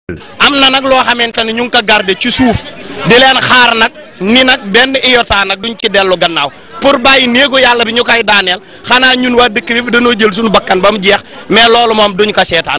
am na nag loo xamante ne ñu ngi ko garder ci suuf di leen xaar nag ni nag benn iota nag duñ ci dellu gannaaw pour bàyyi néegu yàlla bi ñu koy daaneel xanaa ñun waa dëkk bi dañoo jël suñu bakkan ba mu jeex mais loolu moom duñ ko seetaan.